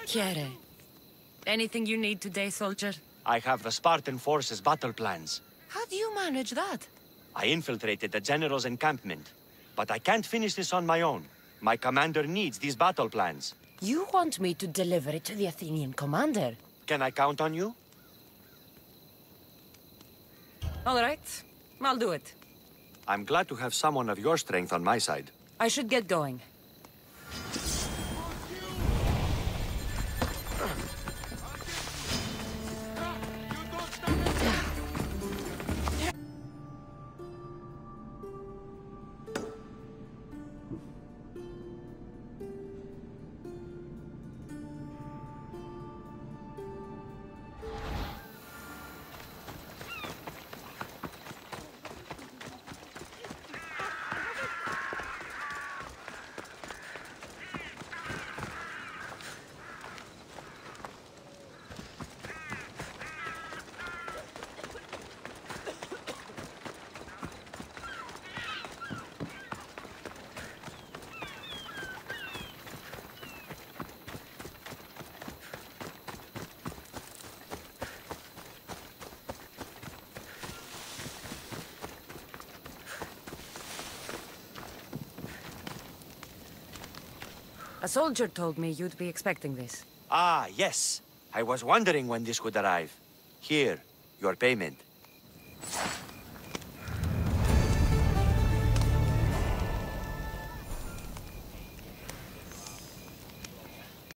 Chiere. Anything you need today, soldier? I have the Spartan forces' battle plans. How do you manage that? I infiltrated the general's encampment. But I can't finish this on my own. My commander needs these battle plans. You want me to deliver it to the Athenian commander? Can I count on you? All right. I'll do it. I'm glad to have someone of your strength on my side. I should get going. A soldier told me you'd be expecting this. Ah, yes. I was wondering when this would arrive. Here, your payment.